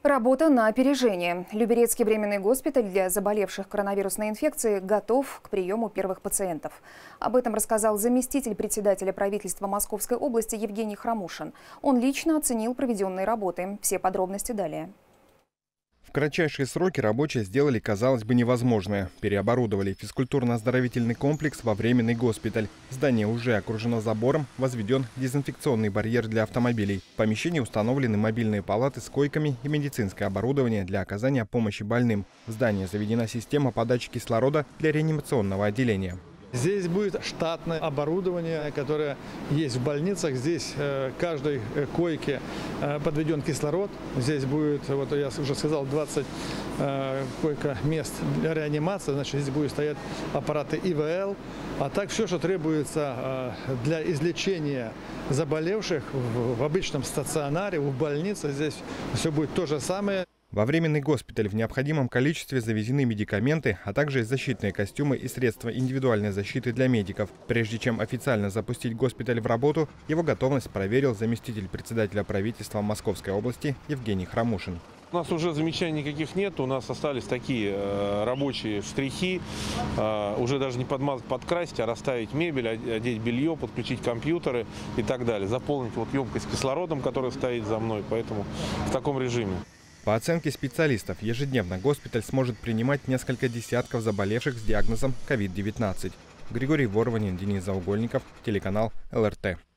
Работа на опережение. Люберецкий временный госпиталь для заболевших коронавирусной инфекцией готов к приему первых пациентов. Об этом рассказал заместитель председателя правительства Московской области Евгений Хромушин. Он лично оценил проведенные работы. Все подробности далее. В кратчайшие сроки рабочие сделали, казалось бы, невозможное. Переоборудовали физкультурно-оздоровительный комплекс во временный госпиталь. Здание уже окружено забором, возведен дезинфекционный барьер для автомобилей. В помещении установлены мобильные палаты с койками и медицинское оборудование для оказания помощи больным. В здании заведена система подачи кислорода для реанимационного отделения. Здесь будет штатное оборудование, которое есть в больницах. Здесь каждой койке подведен кислород. Здесь будет, вот я уже сказал, 20 койко-мест для реанимации. Значит, здесь будут стоять аппараты ИВЛ. А так все, что требуется для излечения заболевших в обычном стационаре, в больнице, здесь все будет то же самое. Во временный госпиталь в необходимом количестве завезены медикаменты, а также защитные костюмы и средства индивидуальной защиты для медиков. Прежде чем официально запустить госпиталь в работу, его готовность проверил заместитель председателя правительства Московской области Евгений Хромушин. У нас уже замечаний никаких нет, у нас остались такие рабочие штрихи, уже даже не подмазать, подкрасить, а расставить мебель, одеть белье, подключить компьютеры и так далее. Заполнить вот емкость кислородом, которая стоит за мной, поэтому в таком режиме. По оценке специалистов, ежедневно госпиталь сможет принимать несколько десятков заболевших с диагнозом COVID-19. Григорий Ворванин, Денис Заугольников, телеканал ЛРТ.